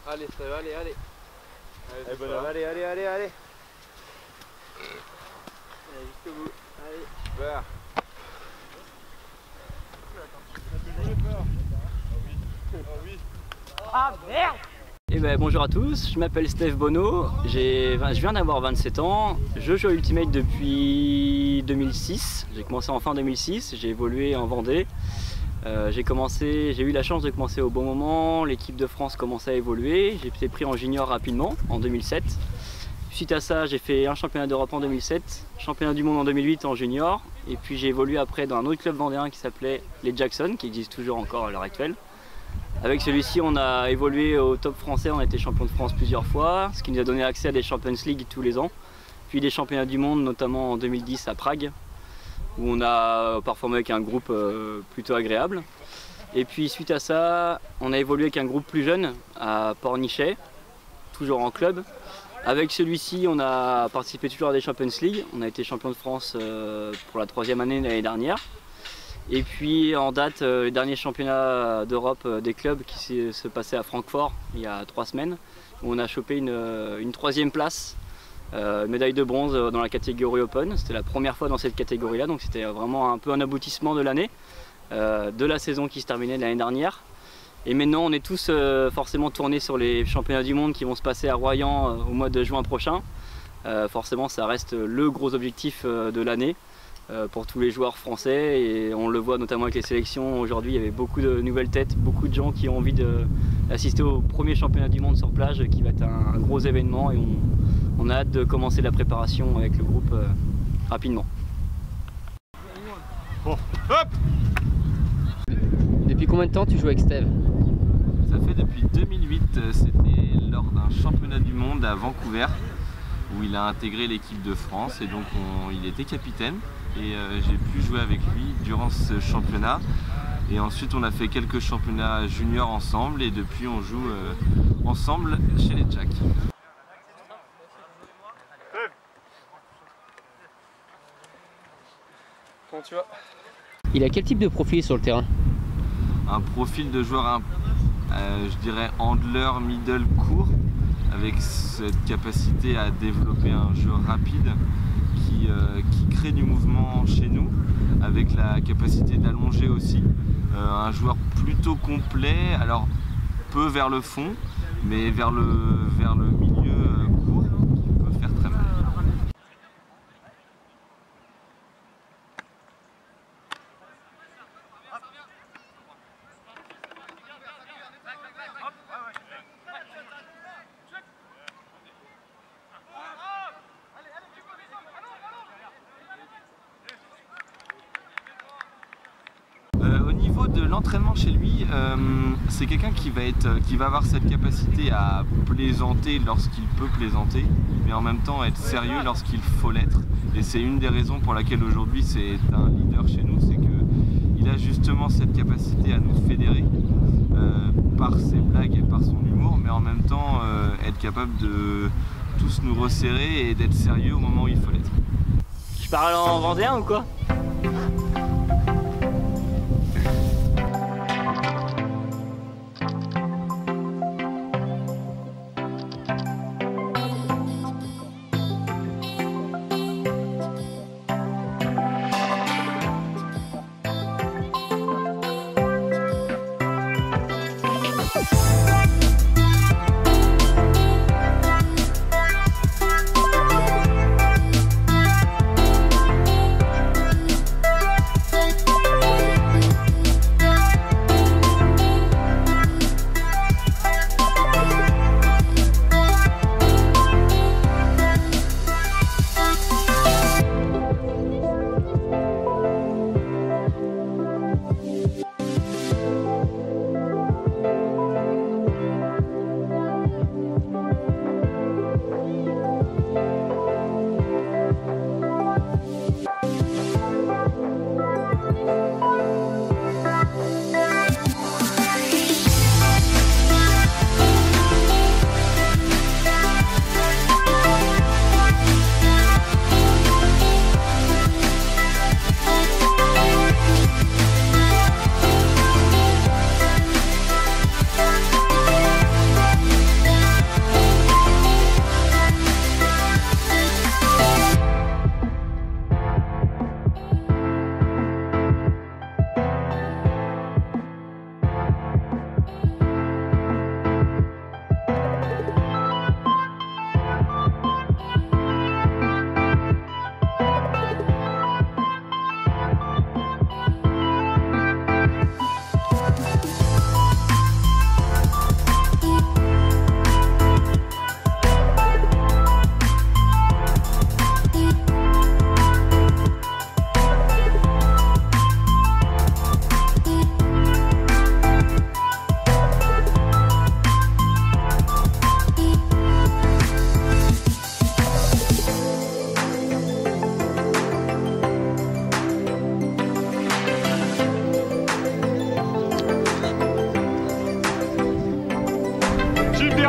Allez, Steve, allez, allez. Allez, bonhomme, allez, allez, allez, allez. Allez, jusqu'au bout. Allez. Super. Ah merde! Eh ben, bonjour à tous, je m'appelle Steve Bonneau, je viens d'avoir 27 ans, je joue à Ultimate depuis 2006, j'ai commencé en fin 2006, j'ai évolué en Vendée, j'ai eu la chance de commencer au bon moment, l'équipe de France commençait à évoluer, j'ai été pris en junior rapidement en 2007. Suite à ça, j'ai fait un championnat d'Europe en 2007, championnat du monde en 2008 en junior, et puis j'ai évolué après dans un autre club vendéen qui s'appelait les Jackson, qui existe toujours encore à l'heure actuelle. Avec celui-ci, on a évolué au top français, on a été champion de France plusieurs fois, ce qui nous a donné accès à des Champions League tous les ans, puis des championnats du monde, notamment en 2010 à Prague, où on a performé avec un groupe plutôt agréable. Et puis suite à ça, on a évolué avec un groupe plus jeune à Pornichet, toujours en club. Avec celui-ci, on a participé toujours à des Champions League, on a été champion de France pour la 3e année l'année dernière. Et puis en date, le dernier championnat d'Europe des clubs qui se passait à Francfort il y a 3 semaines, où on a chopé une 3e place, médaille de bronze dans la catégorie Open. C'était la première fois dans cette catégorie-là, donc c'était vraiment un peu un aboutissement de l'année, de la saison qui se terminait l'année dernière. Et maintenant on est tous forcément tournés sur les championnats du monde qui vont se passer à Royan au mois de juin prochain. Forcément ça reste le gros objectif de l'année. Pour tous les joueurs français, et on le voit notamment avec les sélections. Aujourd'hui il y avait beaucoup de nouvelles têtes, beaucoup de gens qui ont envie d'assister au premier championnat du monde sur plage qui va être un gros événement, et on a hâte de commencer la préparation avec le groupe rapidement. Bon, hop! Depuis combien de temps tu joues avec Steve? Ça fait depuis 2008, c'était lors d'un championnat du monde à Vancouver où il a intégré l'équipe de France, et donc il était capitaine, et j'ai pu jouer avec lui durant ce championnat. Et ensuite on a fait quelques championnats juniors ensemble, et depuis on joue ensemble chez les Jacks. Comment tu vas? Il a quel type de profil sur le terrain? Un profil de joueur, je dirais handler, middle, court, avec cette capacité à développer un jeu rapide qui crée du mouvement chez nous, avec la capacité d'allonger aussi. Un joueur plutôt complet, alors peu vers le fond, mais vers le milieu court, qui peut faire très mal. Au niveau de l'entraînement chez lui, c'est quelqu'un qui va avoir cette capacité à plaisanter lorsqu'il peut plaisanter, mais en même temps être sérieux lorsqu'il faut l'être. Et c'est une des raisons pour laquelle aujourd'hui c'est un leader chez nous, c'est qu'il a justement cette capacité à nous fédérer par ses blagues et par son humour, mais en même temps être capable de tous nous resserrer et d'être sérieux au moment où il faut l'être. Je parle en vendéen ou quoi?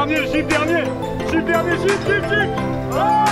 dernier, Gilles dernier. Gilles dernier, Gilles. Ah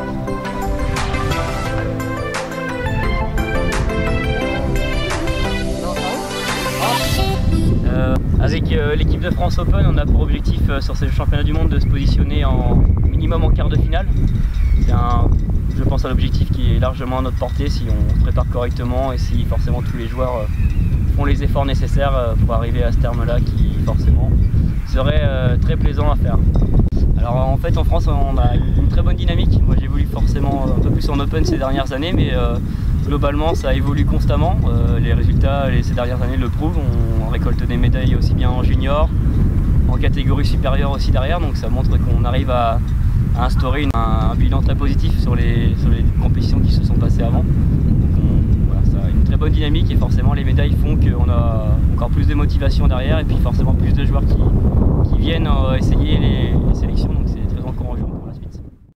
Avec l'équipe de France Open, on a pour objectif sur ces championnats du monde de se positionner en minimum en quart de finale. C'est je pense, un objectif qui est largement à notre portée si on se prépare correctement et si forcément tous les joueurs font les efforts nécessaires pour arriver à ce terme-là qui forcément serait très plaisant à faire. Alors en fait en France on a une très bonne dynamique. Moi j'évolue forcément un peu plus en Open ces dernières années, mais globalement ça évolue constamment. Les résultats ces dernières années le prouvent. On récolte des médailles aussi bien en junior, en catégorie supérieure aussi derrière, donc ça montre qu'on arrive à instaurer un bilan très positif sur les compétitions qui se sont passées avant. Donc voilà, ça a une très bonne dynamique et forcément les médailles font qu'on a encore plus de motivation derrière et puis forcément plus de joueurs qui viennent essayer